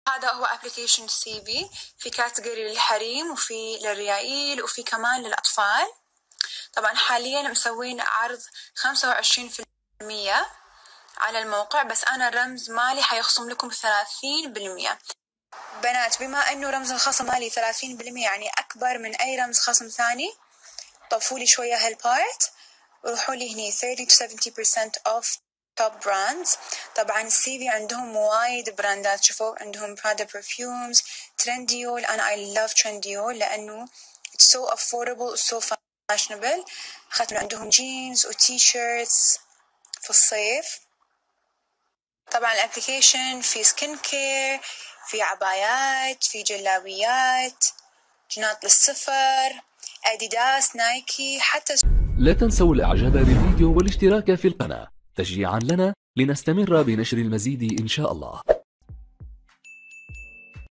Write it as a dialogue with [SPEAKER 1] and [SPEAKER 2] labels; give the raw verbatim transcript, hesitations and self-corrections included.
[SPEAKER 1] هذا هو ابلكيشن سي في في كاتيجوري للحريم وفي للريايل وفي كمان للأطفال. طبعا حاليا مسوين عرض خمسة وعشرين بالمية على الموقع، بس أنا الرمز مالي حيخصم لكم ثلاثين بالمية. بنات بما أنه رمز الخصم مالي ثلاثين بالمية يعني أكبر من أي رمز خصم ثاني، طفوا لي شوية هالبارت وروحوا لي هني thirty to seventy percent off top brands. طبعا السي في عندهم وايد براندات، شوفوا عندهم Prada perfumes, Trendyol, and I love Trendyol لأنه it's so affordable so fashionable. أخذت من عندهم جينز وتي شيرتس في الصيف. طبعا الابليكيشن في سكين كير، في عبايات، في جلابيات، جناط للسفر، اديداس، نايكي، حتى.
[SPEAKER 2] لا تنسوا الاعجاب بالفيديو والاشتراك في القناة تشجيعا لنا لنستمر بنشر المزيد إن شاء الله.